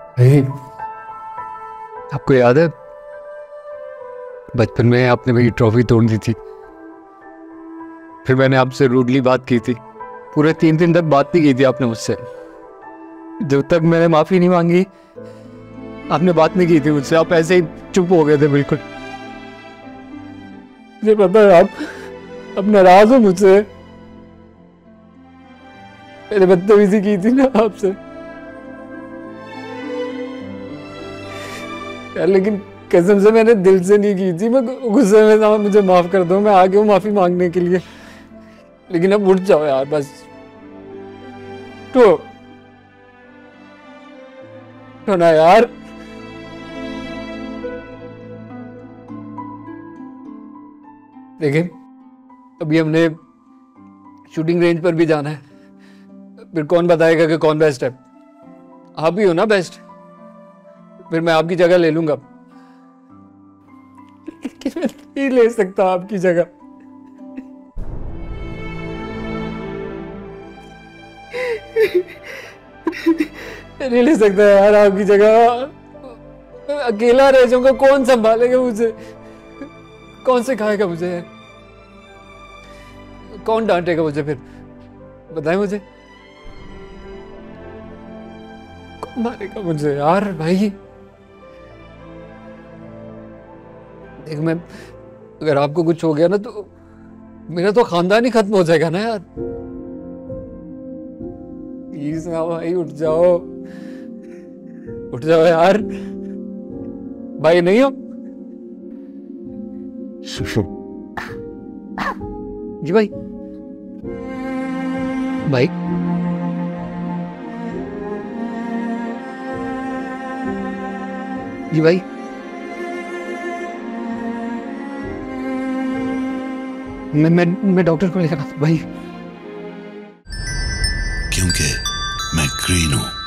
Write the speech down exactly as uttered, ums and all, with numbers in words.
नहीं, आपको याद है बचपन में आपने मेरी ट्रॉफी तोड़ दी थी, फिर मैंने आपसे रूडली बात की थी। पूरे तीन दिन तक बात नहीं की थी आपने मुझसे। जब तक मैंने माफी नहीं मांगी आपने बात नहीं की थी मुझसे। आप ऐसे ही चुप हो गए थे बिल्कुल। मुझे पता है आप अब नाराज हो मुझसे। मैंने बदतमीजी की थी ना आपसे यार, लेकिन कसम से मैंने दिल से नहीं की थी। मैं गुस्से में था। मुझे माफ कर दो, मैं आ गया हूँ माफी मांगने के लिए। लेकिन अब उठ जाओ यार, बस तो तो ना यार। देखिए अभी हमने शूटिंग रेंज पर भी जाना है, फिर कौन बताएगा कि कौन बेस्ट है? आप ही हो ना बेस्ट। फिर मैं आपकी जगह ले लूंगा, लेकिन मैं नहीं ले सकता आपकी जगह। नहीं ले सकता यार आपकी जगह। अकेला रह जाऊंगा, कौन संभालेगा मुझे? कौन सिखाएगा मुझे? कौन डांटेगा मुझे? फिर बताएं मुझे, कौन मारेगा मुझे यार? भाई देख, मैं अगर आपको कुछ हो गया ना तो मेरा तो खानदान ही खत्म हो जाएगा ना यार। प्लीज ना भाई, उठ जाओ, उठ जाओ यार। भाई नहीं हो? जी भाई, भाई जी भाई, मैं मैं मैं डॉक्टर को लेकर आता हूं भाई। क्योंकि मैं ग्रीन हूं।